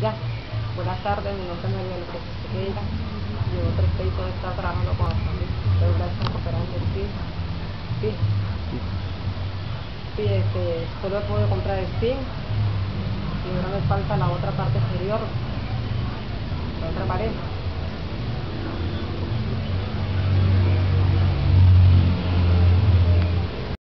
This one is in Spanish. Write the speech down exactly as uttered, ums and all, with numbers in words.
Ya, buenas tardes, mi nombre es María Lucrecia Sequeira. Llevo tres peitos de estar trabajando con la familia. De verdad estamos operando el pie. Sí. Sí, este, solo he podido comprar el pie y ahora me falta la otra parte exterior, la otra pared.